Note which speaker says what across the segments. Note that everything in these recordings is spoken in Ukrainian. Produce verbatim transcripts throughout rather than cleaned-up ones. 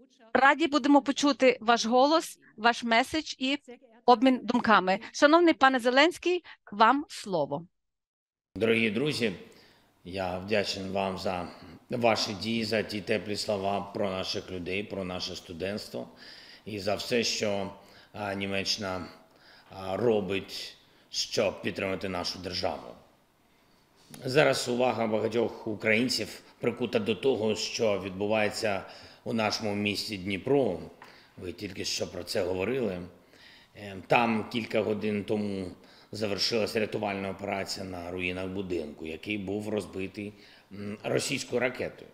Speaker 1: Раді будемо почути ваш голос, ваш меседж і обмін думками. Шановний пане Зеленський, вам слово.
Speaker 2: Дорогі друзі, я вдячний вам за ваші дії, за ті теплі слова про наших людей, про наше студентство і за все, що а, Німеччина а, робить, щоб підтримати нашу державу. Зараз увага багатьох українців прикута до того, що відбувається у нашому місті Дніпро. Ви тільки що про це говорили. Там кілька годин тому завершилася рятувальна операція на руїнах будинку, який був розбитий російською ракетою.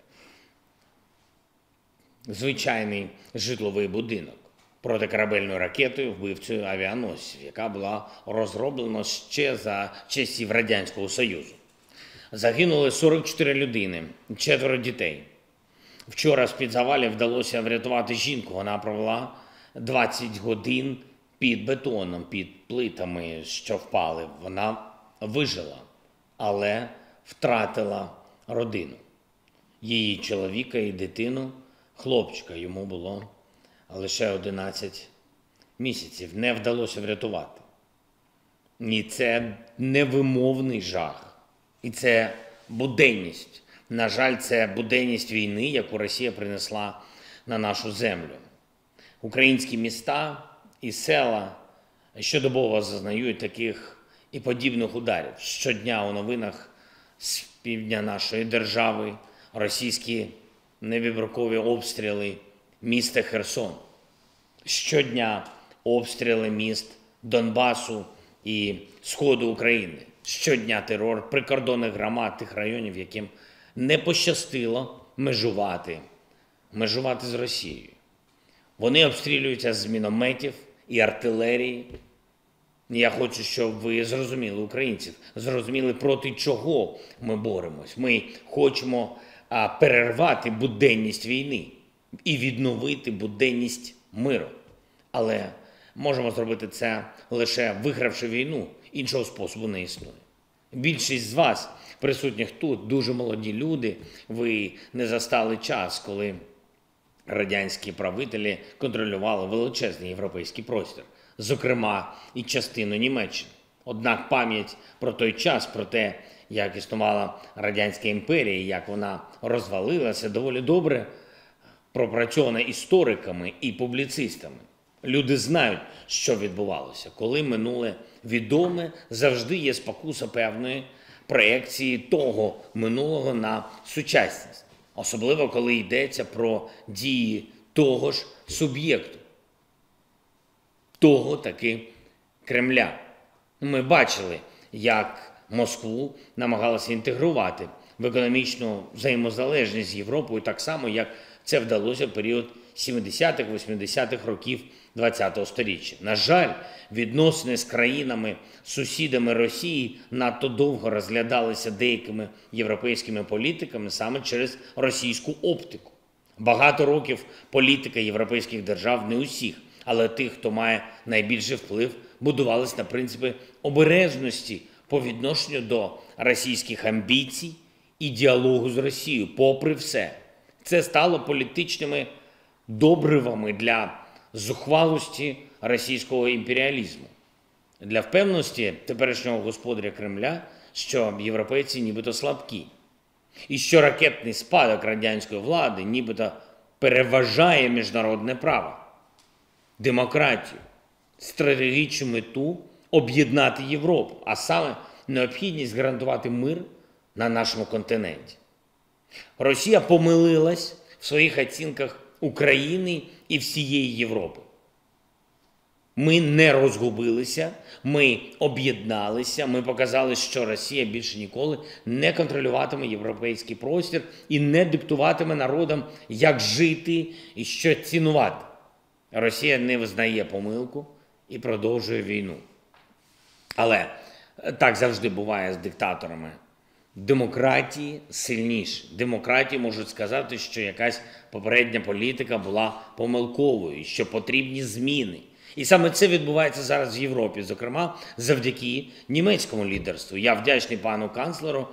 Speaker 2: Звичайний житловий будинок протикорабельною ракетою, вбивцею авіаносців, яка була розроблена ще за часів Радянського Союзу. Загинули сорок чотири людини, четверо дітей. Вчора з-під завалів вдалося врятувати жінку. Вона провела двадцять годин під бетоном, під плитами, що впали. Вона вижила, але втратила родину. Її чоловіка і дитину, хлопчика, йому було лише одинадцять місяців. Не вдалося врятувати. І це невимовний жах. І це буденність. На жаль, це буденність війни, яку Росія принесла на нашу землю. Українські міста і села щодобово зазнають таких і подібних ударів. Щодня у новинах з півдня нашої держави російські невибіркові обстріли міста Херсон. Щодня обстріли міст Донбасу і Сходу України. Щодня терор прикордонних громад тих районів, яким не пощастило межувати, межувати з Росією. Вони обстрілюються з мінометів і артилерії. Я хочу, щоб ви зрозуміли, українців, зрозуміли, проти чого ми боремось. Ми хочемо а, перервати буденність війни і відновити буденність миру. Але можемо зробити це лише вигравши війну, іншого способу не існує. Більшість з вас, присутніх тут, дуже молоді люди, ви не застали час, коли радянські правителі контролювали величезний європейський простір, зокрема і частину Німеччини. Однак пам'ять про той час, про те, як існувала Радянська імперія, як вона розвалилася, доволі добре пропрацьована істориками і публіцистами. Люди знають, що відбувалося. Коли минуле відоме, завжди є спокуса певної проекції того минулого на сучасність. Особливо, коли йдеться про дії того ж суб'єкту, того таки Кремля. Ми бачили, як Москву намагалися інтегрувати в економічну взаємозалежність з Європою, так само, як це вдалося в період сімдесятих-восьмидесятих років ХХ століття. На жаль, відносини з країнами-сусідами Росії надто довго розглядалися деякими європейськими політиками саме через російську оптику. Багато років політика європейських держав, не усіх, але тих, хто має найбільший вплив, будувалась на принципі обережності по відношенню до російських амбіцій і діалогу з Росією, попри все. Це стало політичними добривами для зухвалості російського імперіалізму. Для впевненості теперішнього господаря Кремля, що європейці нібито слабкі. І що ракетний спадок радянської влади нібито переважає міжнародне право, демократію, стратегічну мету об'єднати Європу, а саме необхідність гарантувати мир на нашому континенті. Росія помилилась в своїх оцінках України і всієї Європи. Ми не розгубилися, ми об'єдналися, ми показали, що Росія більше ніколи не контролюватиме європейський простір і не диктуватиме народам, як жити і що цінувати. Росія не визнає помилку і продовжує війну. Але так завжди буває з диктаторами. Демократії сильніші. Демократії можуть сказати, що якась попередня політика була помилковою, що потрібні зміни. І саме це відбувається зараз в Європі, зокрема, завдяки німецькому лідерству. Я вдячний пану канцлеру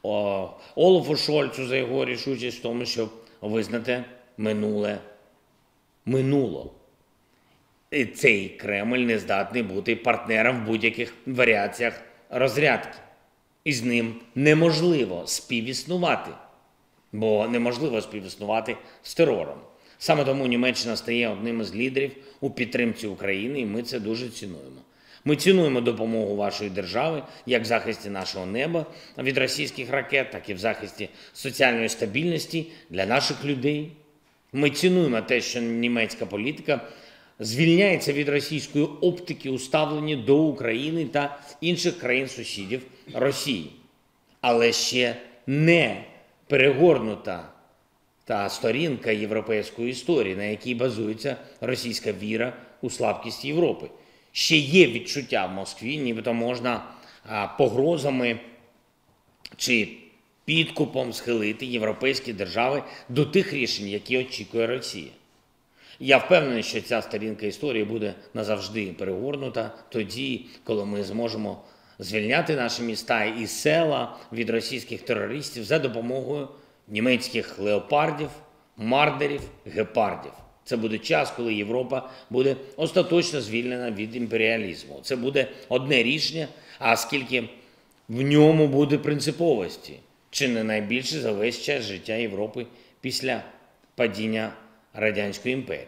Speaker 2: Олафу Шольцу за його рішучість в тому, щоб визнати минуле минуло. І цей Кремль не здатний бути партнером в будь-яких варіаціях розрядки. І з ним неможливо співіснувати, бо неможливо співіснувати з терором. Саме тому Німеччина стає одним із лідерів у підтримці України, і ми це дуже цінуємо. Ми цінуємо допомогу вашої держави як в захисті нашого неба від російських ракет, так і в захисті соціальної стабільності для наших людей. Ми цінуємо те, що німецька політика звільняється від російської оптики у ставленні до України та інших країн-сусідів Росії. Але ще не перегорнута та сторінка європейської історії, на якій базується російська віра у слабкість Європи. Ще є відчуття в Москві, нібито можна а, погрозами чи підкупом схилити європейські держави до тих рішень, які очікує Росія. Я впевнений, що ця сторінка історії буде назавжди перегорнута тоді, коли ми зможемо звільняти наші міста і села від російських терористів за допомогою німецьких леопардів, мардерів, гепардів. Це буде час, коли Європа буде остаточно звільнена від імперіалізму. Це буде одне рішення, а скільки в ньому буде принциповості, чи не найбільше за весь час життя Європи після падіння Радянської імперії.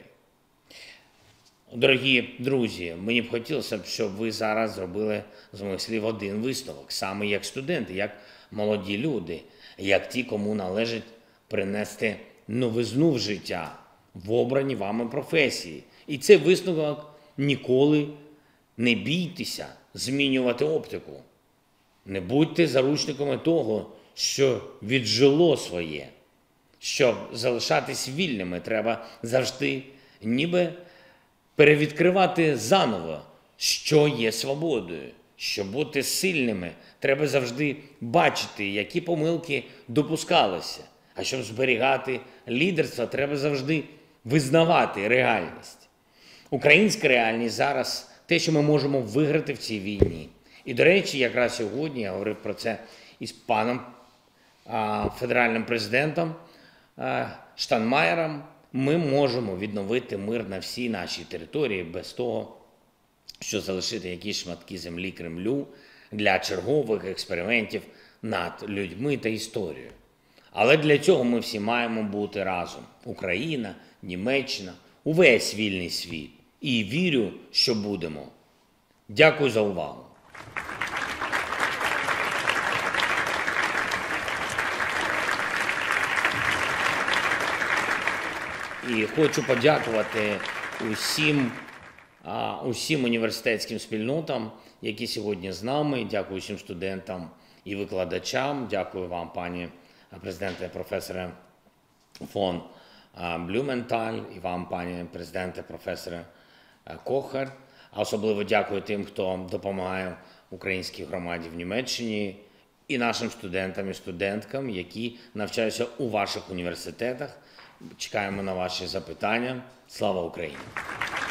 Speaker 2: Дорогі друзі, мені б хотілося б, щоб ви зараз зробили з моїх слів один висновок, саме як студенти, як молоді люди, як ті, кому належить принести новизну в життя, в обрані вами професії. І цей висновок: ніколи не бійтеся змінювати оптику. Не будьте заручниками того, що віджило своє. Щоб залишатись вільними, треба завжди ніби перевідкривати заново, що є свободою. Щоб бути сильними, треба завжди бачити, які помилки допускалися. А щоб зберігати лідерство, треба завжди визнавати реальність. Українська реальність зараз – те, що ми можемо виграти в цій війні. І, до речі, якраз сьогодні я говорив про це із паном а, федеральним президентом а, Штайнмаєром. Ми можемо відновити мир на всій нашій території без того, що залишити якісь шматки землі Кремлю для чергових експериментів над людьми та історією. Але для цього ми всі маємо бути разом. Україна, Німеччина, увесь вільний світ. І вірю, що будемо. Дякую за увагу. І хочу подякувати усім, а, усім університетським спільнотам, які сьогодні з нами. Дякую всім студентам і викладачам. Дякую вам, пані президенте, професоре фон Блюменталь, і вам, пані президенте, професоре Кохер. А особливо дякую тим, хто допомагає українській громаді в Німеччині, і нашим студентам і студенткам, які навчаються у ваших університетах. Чекаємо на ваші запитання. Слава Україні!